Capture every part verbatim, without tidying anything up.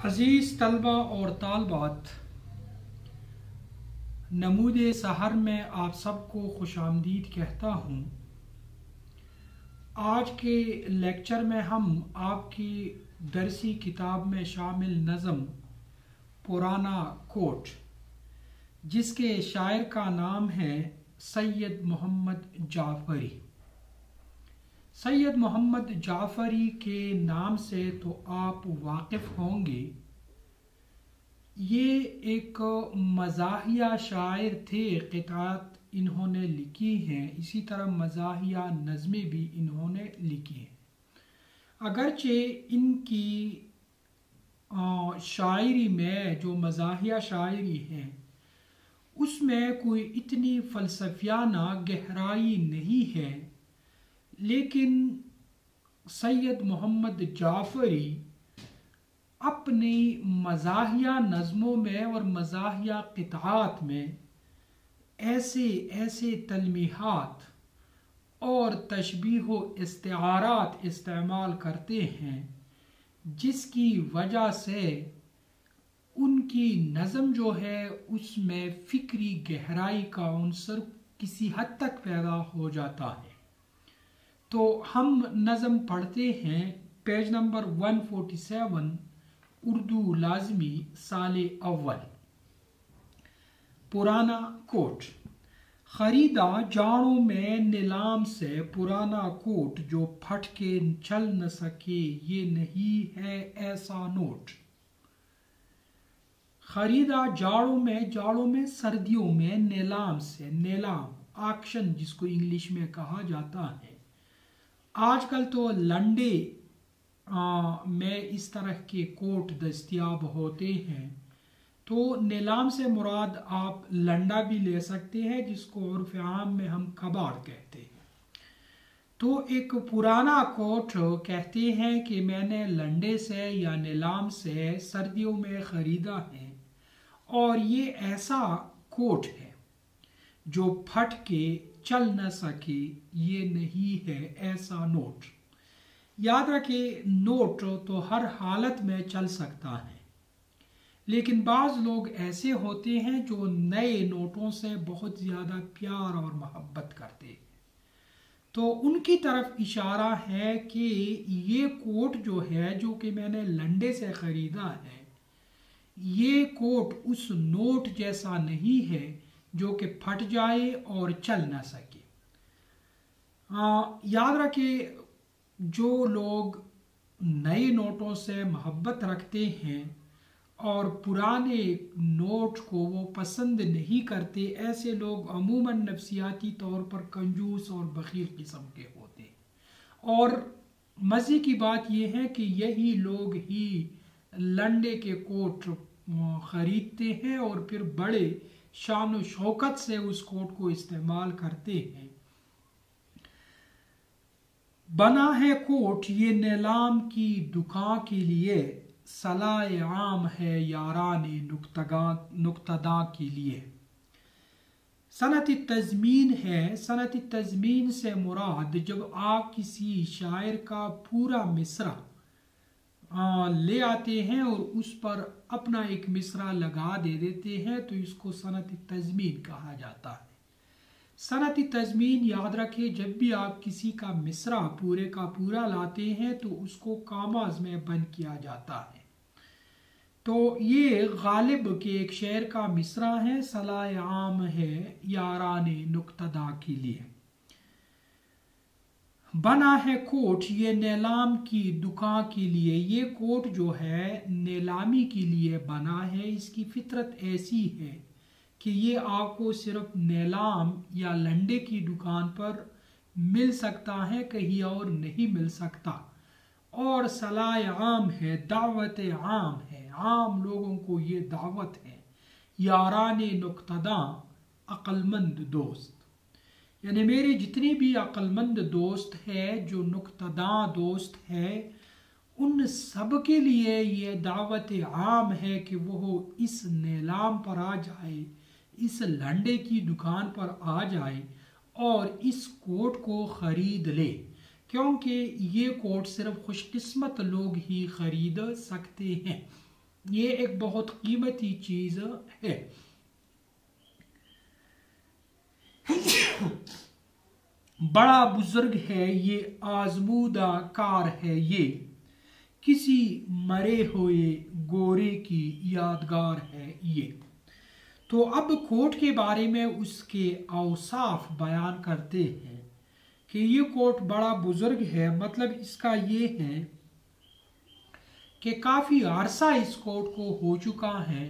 अज़ीज़ तलबा और तालबात, नमूद सहर में आप सबको खुशामदीद कहता हूँ। आज के लेक्चर में हम आपकी दरसी किताब में शामिल नज़म पुराना कोट, जिसके शायर का नाम है सैयद मोहम्मद जाफ़री। सैयद मोहम्मद जाफ़री के नाम से तो आप वाकिफ़ होंगे। ये एक मज़ाहिया शायर थे, क़ितात इन्होंने लिखी हैं, इसी तरह मज़ाहिया नज़में भी इन्होंने लिखी हैं। अगरचे इनकी शायरी में जो मज़ाहिया शायरी है उसमें कोई इतनी फ़लसफ़ियाना गहराई नहीं है, लेकिन सैयद मोहम्मद जाफ़री अपनी मज़ाहिया नज़मों में और मज़ाहिया क़ितात में ऐसे ऐसे तलमीहात और तशबीह व इस्तिआरात इस्तेमाल करते हैं जिसकी वजह से उनकी नज़म जो है उसमें फ़िक्री गहराई का उन्सर किसी हद तक पैदा हो जाता है। तो हम नज़म पढ़ते हैं। पेज नंबर एक सौ सैंतालीस, उर्दू लाजमी साले अव्वल। पुराना कोट। खरीदा जाड़ों में नीलाम से पुराना कोट, जो फट के चल न सके ये नहीं है ऐसा नोट। खरीदा जाड़ों में, जाड़ों में सर्दियों में, नीलाम से, नीलाम ऑक्शन जिसको इंग्लिश में कहा जाता है। आजकल तो लंडे आ, में इस तरह के कोट दस्तियाब होते हैं, तो नीलाम से मुराद आप लंडा भी ले सकते हैं, जिसको उर्फ़ आम में हम कबाड़ कहते हैं। तो एक पुराना कोट कहते हैं कि मैंने लंडे से या नीलाम से सर्दियों में ख़रीदा है, और ये ऐसा कोट है जो फट के चल न सके ये नहीं है ऐसा नोट। याद रखें, नोट तो हर हालत में चल सकता है, लेकिन बाज़ लोग ऐसे होते हैं जो नए नोटों से बहुत ज़्यादा प्यार और मोहब्बत करते हैं। तो उनकी तरफ इशारा है कि ये कोट जो है, जो कि मैंने लंडे से ख़रीदा है, ये कोट उस नोट जैसा नहीं है जो कि फट जाए और चल ना सके। आ, याद रखें, जो लोग नए नोटों से मोहब्बत रखते हैं और पुराने नोट को वो पसंद नहीं करते, ऐसे लोग अमूमन नफ्सियाती तौर पर कंजूस और बखील किस्म के होते हैं। और मज़े की बात यह है कि यही लोग ही लंडे के कोट ख़रीदते हैं और फिर बड़े शान व शौकत से उस कोट को इस्तेमाल करते हैं। बना है कोट ये नीलाम की दुकान के लिए, सलाए आम है याराने नुक्तदा के लिए। सनती तज़मीन है, सनती तज़मीन से मुराद जब आप किसी शायर का पूरा मिसरा आ, ले आते हैं और उस पर अपना एक मिसरा लगा दे देते हैं, तो इसको सनती तज़मीन कहा जाता है। सनती तज़मीन याद रखें, जब भी आप किसी का मिसरा पूरे का पूरा लाते हैं तो उसको कामाज में बंद किया जाता है। तो ये गालिब के एक शेर का मिसरा है, सलाए आम है याराने नुक्तदा के लिए। बना है कोट ये नीलाम की दुकान के लिए। ये कोट जो है नीलामी के लिए बना है। इसकी फितरत ऐसी है कि ये आपको सिर्फ नीलाम या लंडे की दुकान पर मिल सकता है, कहीं और नहीं मिल सकता। और सलाए आम है, दावत आम है, आम लोगों को ये दावत है। याराने नुक्तदा, अक्लमंद दोस्त, यानी मेरे जितने भी अक्लमंद दोस्त हैं, जो नुक्तदा दोस्त हैं, उन सब के लिए ये दावत आम है कि वो इस नीलाम पर आ जाए, इस लंडे की दुकान पर आ जाए और इस कोट को ख़रीद ले, क्योंकि ये कोट सिर्फ खुशकिस्मत लोग ही ख़रीद सकते हैं। ये एक बहुत कीमती चीज है। बड़ा बुजुर्ग है ये, आजमूदा कार है ये, किसी मरे हुए गोरे की यादगार है ये। तो अब कोट के बारे में उसके औसाफ बयान करते हैं कि ये कोट बड़ा बुजुर्ग है। मतलब इसका ये है कि काफ़ी अरसा इस कोट को हो चुका है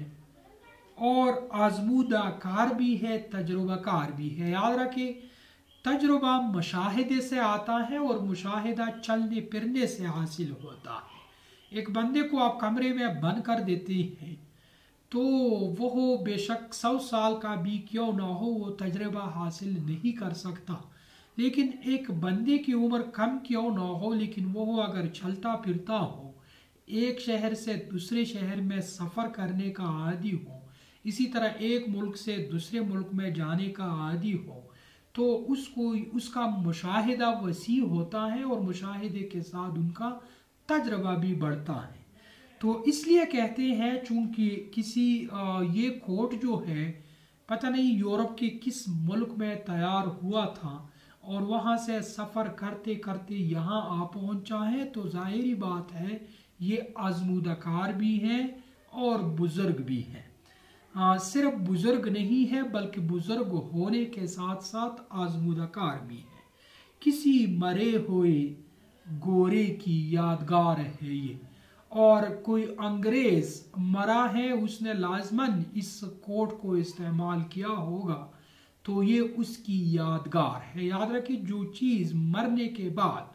और आजमूदा कार भी है, तजुर्बाकार भी है। याद रखें, तजुर्बा मुशाहिदे से आता है और मुशाहिदा चलने फिरने से हासिल होता है। एक बंदे को आप कमरे में बंद कर देते हैं तो वो बेशक सौ साल का भी क्यों ना हो, वो तजुर्बा हासिल नहीं कर सकता। लेकिन एक बंदे की उम्र कम क्यों ना हो, लेकिन वो अगर चलता फिरता हो, एक शहर से दूसरे शहर में सफ़र करने का आदी हो, इसी तरह एक मुल्क से दूसरे मुल्क में जाने का आदी हो, तो उसको उसका मुशाहिदा वसी होता है और मुशाहिदे के साथ उनका तजर्बा भी बढ़ता है। तो इसलिए कहते हैं, चूंकि किसी ये कोट जो है पता नहीं यूरोप के किस मुल्क में तैयार हुआ था और वहाँ से सफ़र करते करते यहाँ आ पहुँचा है, तो जाहिरी बात है ये आजमूदाकार भी है और बुजुर्ग भी है। आ, सिर्फ बुजुर्ग नहीं है बल्कि बुजुर्ग होने के साथ साथ आजमूदाकार भी है। किसी मरे हुए गोरे की यादगार है ये। और कोई अंग्रेज मरा है, उसने लाजमन इस कोट को इस्तेमाल किया होगा, तो ये उसकी यादगार है। याद रखिए, जो चीज़ मरने के बाद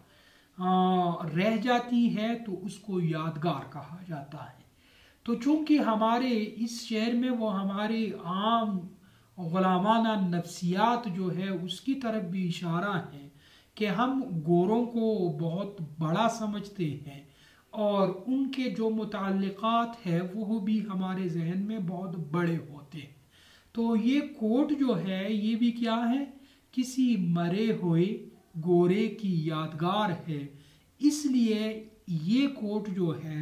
आ, रह जाती है तो उसको यादगार कहा जाता है। तो चूंकि हमारे इस शहर में वो हमारे आम गुलामाना नफ्सियात जो है उसकी तरफ भी इशारा है कि हम गोरों को बहुत बड़ा समझते हैं और उनके जो मुताल्लिकात है वो भी हमारे जहन में बहुत बड़े होते हैं। तो ये कोट जो है ये भी क्या है, किसी मरे हुए गोरे की यादगार है। इसलिए ये कोट जो है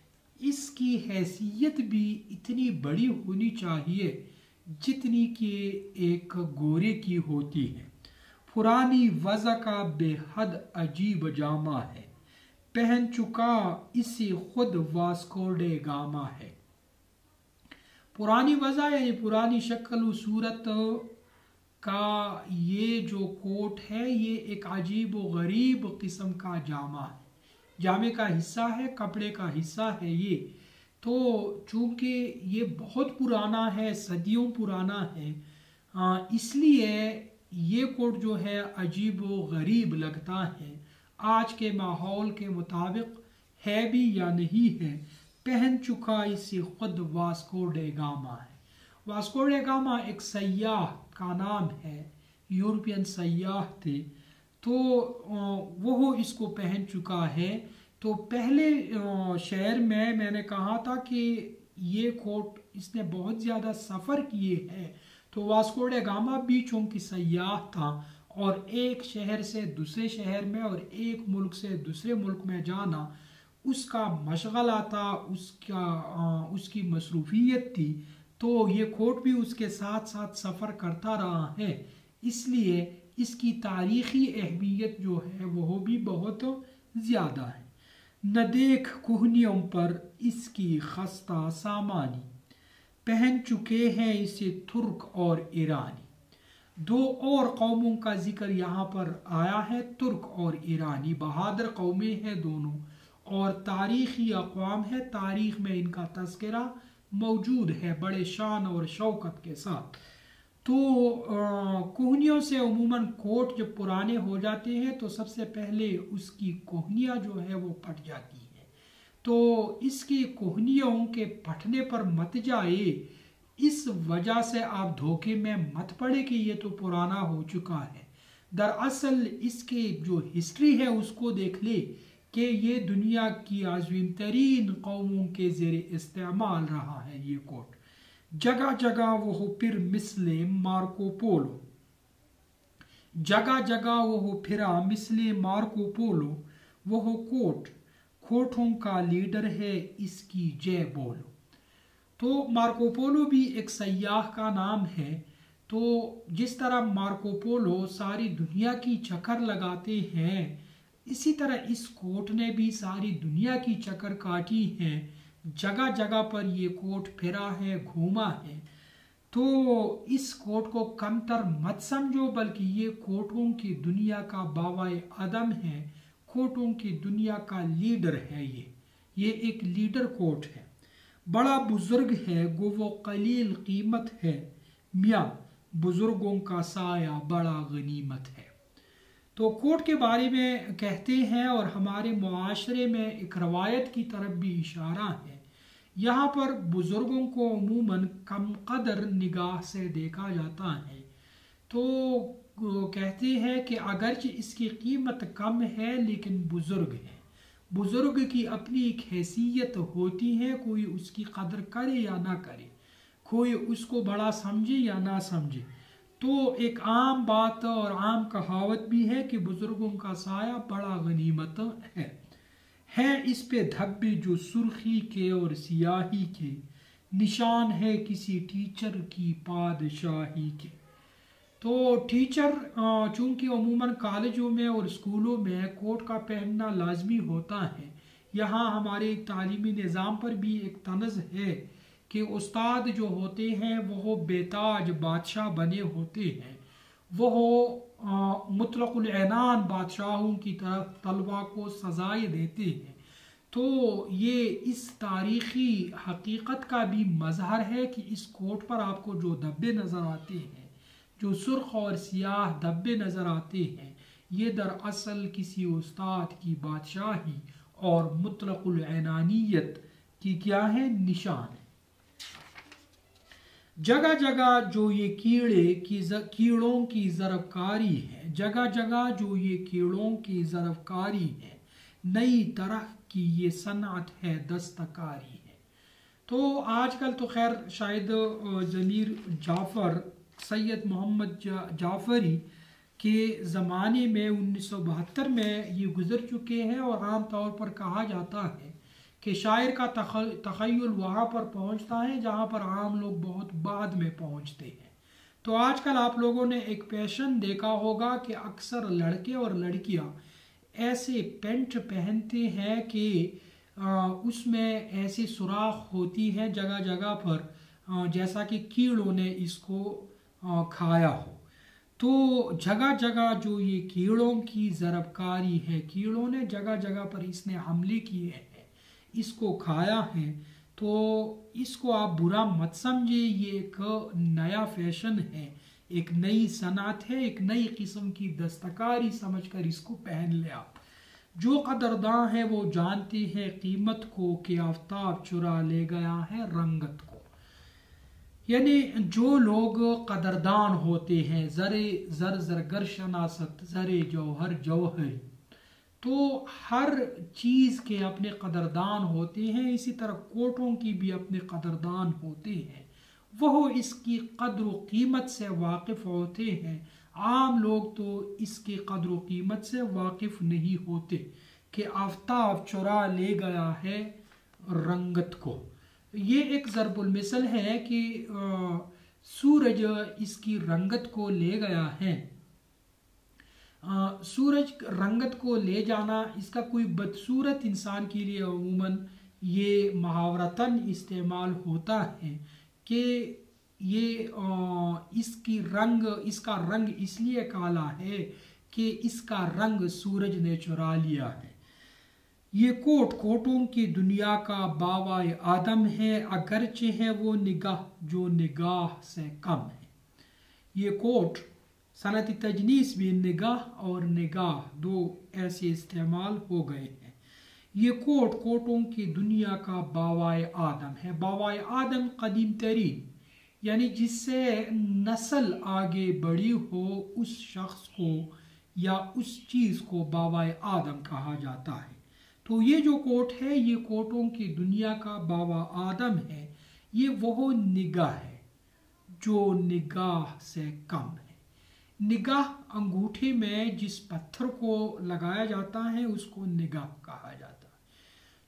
इसकी हैसियत भी इतनी बड़ी होनी चाहिए जितनी कि एक गोरे की होती है। पुरानी वज़ा का बेहद अजीब जामा है, पहन चुका इसे खुद वास्को डे गामा है। पुरानी वज़ा यानी पुरानी शक्ल सूरत का ये जो कोट है ये एक अजीब व गरीब किस्म का जामा है, जामे का हिस्सा है, कपड़े का हिस्सा है ये। तो चूंकि ये बहुत पुराना है, सदियों पुराना है, इसलिए ये कोट जो है अजीब व गरीब लगता है। आज के माहौल के मुताबिक है भी या नहीं है। पहन चुका इसे खुद वास्को डे गामा है। वास्को डे गामा एक सयाह का नाम है, यूरोपियन सयाह थे, तो वो इसको पहन चुका है। तो पहले शहर में मैंने कहा था कि ये कोट इसने बहुत ज़्यादा सफ़र किए हैं, तो वास्को डे गामा भी चूंकि सयाह था और एक शहर से दूसरे शहर में और एक मुल्क से दूसरे मुल्क में जाना उसका मशगला था, उसका उसकी मसरूफियत थी, तो ये कोट भी उसके साथ साथ सफ़र करता रहा है। इसलिए इसकी तारीख़ी अहमियत जो है वो भी बहुत ज़्यादा है। न देख कुहनियों पर इसकी खस्ता सामानी, पहन चुके हैं इसे तुर्क और ईरानी। दो और कौमों का जिक्र यहाँ पर आया है, तुर्क और ईरानी। बहादुर कौमें हैं दोनों और तारीख़ी अक़वाम है, तारीख़ में इनका तज़किरा मौजूद है बड़े शान और शौकत के साथ। तो कोहनियों से उमूमन कोट जब पुराने हो जाते हैं तो सबसे पहले उसकी कोहनियाँ जो है वो फट जाती है। तो इसकी कोहनियों के फटने पर मत जाए, इस वजह से आप धोखे में मत पड़े कि ये तो पुराना हो चुका है। दरअसल इसके जो हिस्ट्री है उसको देख ले कि ये दुनिया की अज़ीम तरीन कौमों के ज़ेरे इस्तेमाल रहा है ये कोट। जगह जगह वो फिर मिसले मार्को पोलो, जगह जगह वो फिरा मिसले मार्को पोलो। वो कोट कोटों का लीडर है, इसकी जय बोलो। तो मार्को पोलो भी एक सयाह का नाम है। तो जिस तरह मार्को पोलो सारी दुनिया की चक्कर लगाते हैं, इसी तरह इस कोट ने भी सारी दुनिया की चक्कर काटी है, जगह जगह पर ये कोट फिरा है, घूमा है। तो इस कोट को कमतर मत समझो, बल्कि ये कोटों की दुनिया का बावाए आदम है, कोटों की दुनिया का लीडर है। ये ये एक लीडर कोट है, बड़ा बुजुर्ग है, गो वो कलील कीमत है, मियाँ बुजुर्गों का साया बड़ा गनीमत है। तो कोट के बारे में कहते हैं और हमारे मुआशरे में एक रवायत की तरफ भी इशारा है। यहाँ पर बुजुर्गों को अमूमन कम कदर निगाह से देखा जाता है। तो कहते हैं कि अगरचे इसकी कीमत कम है लेकिन बुजुर्ग है, बुजुर्ग की अपनी एक हैसियत होती है, कोई उसकी कदर करे या ना करे, कोई उसको बड़ा समझे या ना समझे। तो एक आम बात और आम कहावत भी है कि बुजुर्गों का साया बड़ा गनीमत है। है इस पे धब्बे जो सुर्खी के और सियाही के, निशान है किसी टीचर की पादशाही के। तो टीचर चूंकि अमूमन कॉलेजों में और स्कूलों में कोट का पहनना लाजमी होता है, यहाँ हमारे तालीमी निज़ाम पर भी एक तनज़ है कि उस्ताद जो होते हैं वो बेताज बादशाह बने होते हैं, वो मुतलकुल ऐनान बादशाहों की तरफ तलबा को सजाएं देते हैं। तो ये इस तारीख़ी हकीकत का भी मज़हर है कि इस कोट पर आपको जो धब्बे नज़र आते हैं, जो सुर्ख और सियाह धब्बे नज़र आते हैं, ये दरअसल किसी उस्ताद की बादशाही और मुतलकुल ऐनानियत की क्या है, निशान है। जगह जगह जो ये कीड़े की कीड़ों की ज़रफ़कारी है, जगह जगह जो ये कीड़ों की ज़रफ़कारी है, नई तरह की ये सनअत है, दस्तकारी है। तो आजकल तो खैर शायद ज़मीर जाफ़र सैयद मोहम्मद जा, जाफ़री के ज़माने में उन्नीस सौ बहत्तर में ये गुज़र चुके हैं और आम तौर पर कहा जाता है कि शायर का तख़य्युल वहाँ पर पहुँचता है जहाँ पर आम लोग बहुत बाद में पहुँचते हैं। तो आजकल आप लोगों ने एक पैशन देखा होगा कि अक्सर लड़के और लड़कियाँ ऐसे पैंट पहनते हैं कि उसमें ऐसी सुराख होती है जगह जगह पर, जैसा कि कीड़ों ने इसको खाया हो। तो जगह जगह जो ये कीड़ों की ज़रफ़कारी है, कीड़ों ने जगह जगह पर इसने हमले किए हैं, इसको खाया है। तो इसको आप बुरा मत समझे, ये एक नया फैशन है, एक नई सनअत है, एक नई किस्म की दस्तकारी समझकर इसको पहन ले आप। जो कदरदां है वो जानते हैं कीमत को कि आफताब चुरा ले गया है रंगत को। यानी जो लोग कदरदान होते हैं, ज़रे ज़र ज़रगर शनासत ज़रे जौहर जौहरी, तो हर चीज़ के अपने कदरदान होते हैं, इसी तरह कोटों की भी अपने कदरदान होते हैं। वह इसकी कद्र व कीमत से वाकिफ़ होते हैं। आम लोग तो इसकी कद्र व कीमत से वाकिफ़ नहीं होते कि आफताब चुरा ले गया है रंगत को। ये एक ज़रबुल मिसल है कि आ, सूरज इसकी रंगत को ले गया है। आ, सूरज रंगत को ले जाना, इसका कोई बदसूरत इंसान के लिए अमूमन ये मुहावरतन इस्तेमाल होता है कि ये आ, इसकी रंग इसका रंग इसलिए काला है कि इसका रंग सूरज ने चुरा लिया है। ये कोट कोटों की दुनिया का बावाए आदम है, अगरचे है वो निगाह जो निगाह से कम है। ये कोट सनत तजनीस भी निगाह और निगाह दो ऐसे इस्तेमाल हो गए हैं। ये कोट कोटों की दुनिया का बावाए आदम है। बावाए आदम कदीम तरीन, यानी जिससे नस्ल आगे बढ़ी हो, उस शख्स को या उस चीज़ को बावाए आदम कहा जाता है। तो ये जो कोट है, ये कोटों की दुनिया का बावा आदम है। ये वो निगाह है जो निगाह से कम है। निगाह अंगूठे में जिस पत्थर को लगाया जाता है उसको निगाह कहा जाता है।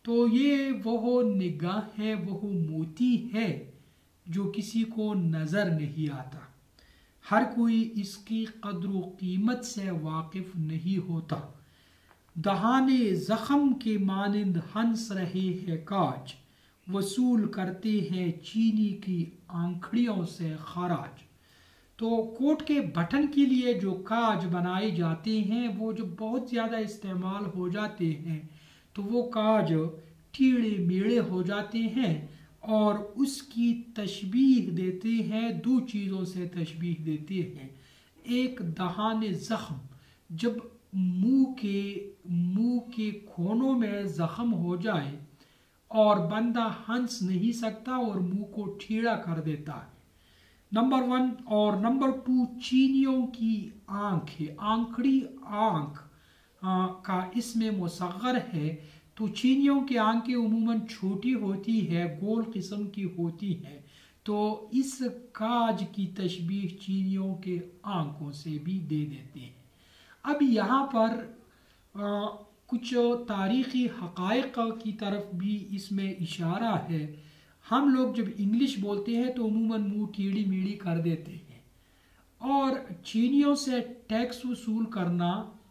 तो ये वो निगाह है, वो मोती है जो किसी को नज़र नहीं आता। हर कोई इसकी कद्र व कीमत से वाकिफ नहीं होता। दहाने जख्म के मानिंद हंस रहे हैं काज, वसूल करते हैं चीनी की आंखड़ियों से खराज। तो कोट के बटन के लिए जो काज बनाए जाते हैं वो जो बहुत ज़्यादा इस्तेमाल हो जाते हैं तो वो काज टीड़े मेढ़े हो जाते हैं और उसकी तशबीह देते हैं, दो चीज़ों से तशबीह देते हैं। एक दहाने ज़ख्म, जब मुंह के मुंह के कोनों में ज़ख्म हो जाए और बंदा हंस नहीं सकता और मुंह को टीड़ा कर देता है, नंबर वन। और नंबर टू, चीनियों की आंख है, आंखड़ी आंख आ, का इसमें मुसग़्ग़र है। तो चीनियों की आंखें उमूमन छोटी होती है, गोल किस्म की होती है, तो इस काज की तशबीह चीनियों के आंखों से भी दे देते हैं। अब यहाँ पर आ, कुछ तारीख़ी हक़ाइक़ की तरफ भी इसमें इशारा है। हम लोग जब इंग्लिश बोलते हैं तो उमूमन मुंह टेढ़ी मेढ़ी कर देते हैं, और चीनियों से टैक्स वसूल करना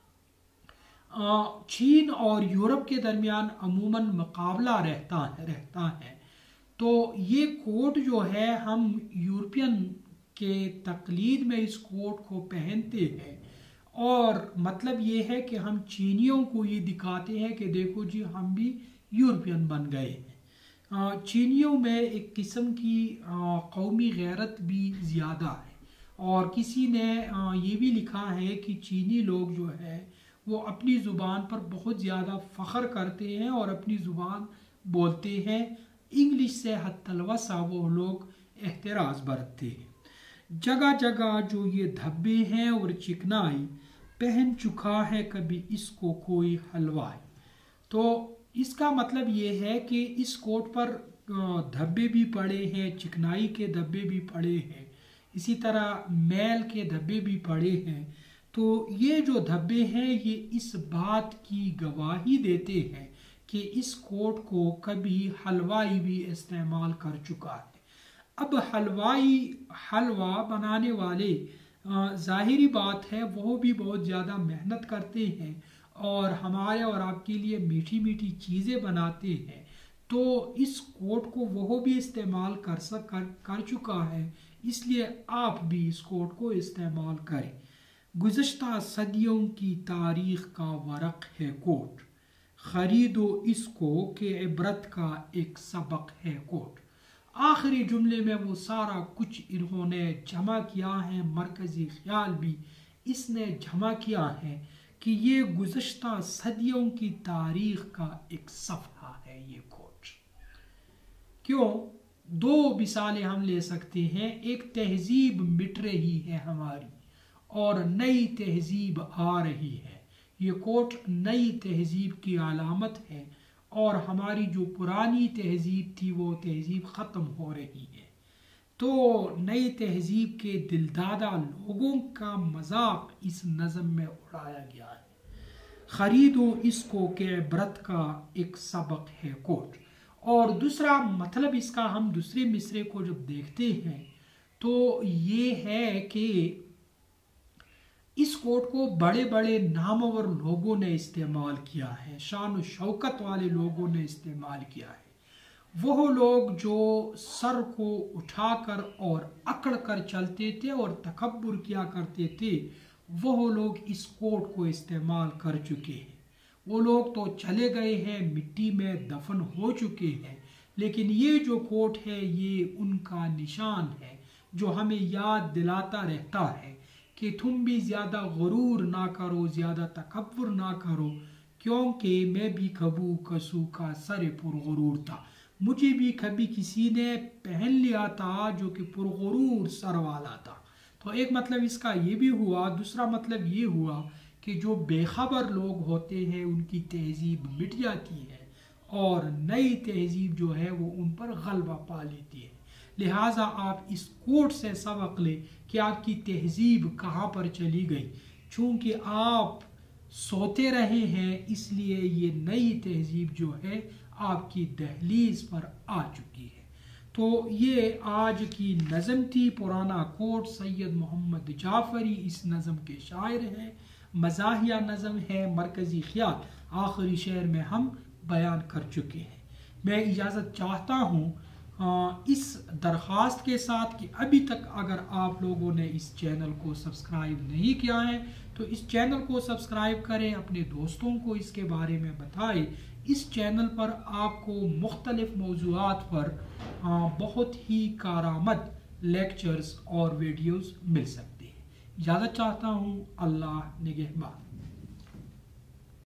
चीन और यूरोप के दरमियान अमूमन मुकाबला रहता है रहता है तो ये कोट जो है हम यूरोपियन के तकलीद में इस कोट को पहनते हैं, और मतलब ये है कि हम चीनियों को ये दिखाते हैं कि देखो जी हम भी यूरोपियन बन गए हैं। चीनियों में एक किस्म की कौमी गैरत भी ज़्यादा है, और किसी ने ये भी लिखा है कि चीनी लोग जो है वो अपनी ज़ुबान पर बहुत ज़्यादा फ़ख्र करते हैं और अपनी ज़ुबान बोलते हैं। इंग्लिश से हत्तलवसा वो लोग एहतराज़ बरतते हैं। जगह जगह जो ये धब्बे हैं और चिकनाई, पहन चुका है कभी इसको कोई हलवाई। तो इसका मतलब ये है कि इस कोट पर धब्बे भी पड़े हैं, चिकनाई के धब्बे भी पड़े हैं, इसी तरह मैल के धब्बे भी पड़े हैं। तो ये जो धब्बे हैं ये इस बात की गवाही देते हैं कि इस कोट को कभी हलवाई भी इस्तेमाल कर चुका है। अब हलवाई हलवा बनाने वाले ज़ाहिरी बात है वो भी बहुत ज़्यादा मेहनत करते हैं और हमारे और आपके लिए मीठी मीठी चीज़ें बनाते हैं, तो इस कोट को वो भी इस्तेमाल कर सक कर, कर चुका है, इसलिए आप भी इस कोट को इस्तेमाल करें। गुज़श्ता सदियों की तारीख़ का वरक़ है कोट, ख़रीदो इसको कि इबरत का एक सबक है कोट। आखिरी जुमले में वो सारा कुछ इन्होंने जमा किया है, मरकज़ी ख्याल भी इसने जमा किया है कि ये गुज़श्ता सदियों की तारीख़ का एक सफ़हा है ये कोट। क्यों? दो मिसालें हम ले सकते हैं। एक तहज़ीब मिट रही है हमारी और नई तहज़ीब आ रही है। ये कोट नई तहज़ीब की अलामत है और हमारी जो पुरानी तहज़ीब थी वो तहज़ीब ख़त्म हो रही है। तो नई तहज़ीब के दिलदादा लोगों का मजाक इस नज़म में उड़ाया गया है। ख़रीदो इसको के इबरत का एक सबक है कोट। और दूसरा मतलब इसका हम दूसरे मिसरे को जब देखते हैं तो ये है कि इस कोट को बड़े बड़े नामवर लोगों ने इस्तेमाल किया है, शान शौकत वाले लोगों ने इस्तेमाल किया है। वो लोग जो सर को उठाकर और अकड़ कर चलते थे और तकब्बुर किया करते थे, वो लोग इस कोट को इस्तेमाल कर चुके हैं। वो लोग तो चले गए हैं, मिट्टी में दफन हो चुके हैं, लेकिन ये जो कोट है ये उनका निशान है जो हमें याद दिलाता रहता है कि तुम भी ज़्यादा गुरूर ना करो, ज़्यादा तकब्बुर ना करो, क्योंकि मैं भी कबू कसू का सर पुरगुरूर था। मुझे भी कभी किसी ने पहन लिया था जो कि पुरगुरूर सर वाला था। तो एक मतलब इसका ये भी हुआ। दूसरा मतलब ये हुआ कि जो बेखबर लोग होते हैं उनकी तहज़ीब मिट जाती है और नई तहज़ीब जो है वो उन पर गलबा पा लेती है। लिहाजा आप इस कोट से सबक लें कि आपकी तहज़ीब कहाँ पर चली गई। चूँकि आप सोते रहे हैं इसलिए ये नई तहज़ीब जो है आपकी दहलीज पर आ चुकी है। तो ये आज की नज़म थी, पुराना कोट, सैयद मोहम्मद जाफरी इस नज़म के शायर हैं। मज़ाहिया नज़म है, मरकज़ी ख्याल आखिरी शेर में हम बयान कर चुके हैं। मैं इजाज़त चाहता हूँ इस दरख्वास्त के साथ कि अभी तक अगर आप लोगों ने इस चैनल को सब्सक्राइब नहीं किया है तो इस चैनल को सब्सक्राइब करें, अपने दोस्तों को इसके बारे में बताएं। इस चैनल पर आपको मुख्तलिफ मौज़ूआत पर बहुत ही कारामद लेक्चर्स और वीडियोस मिल सकते हैं। इजाज़त चाहता हूँ। अल्लाह निगहबान।